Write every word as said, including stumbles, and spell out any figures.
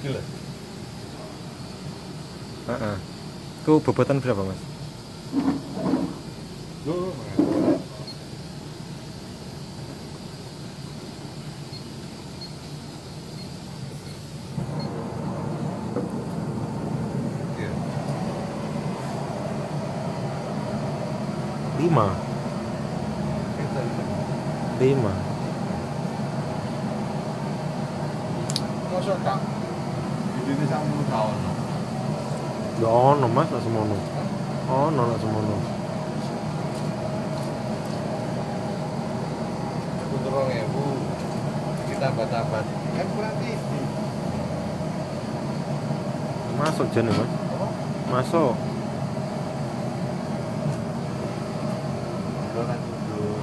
Gila. Heeh. Ku bobotan berapa, Mas? Loh, iya. lima. Kita lima. mosok tak ini sama tahun. Ya ono, Mas, lah semono. Ono lah semono. Aku terong ya, Bu. Kita tambah-tambah. Kan kurang T V. Masuk jan ya, Mas. Apa? Masuk. Dolan dulu.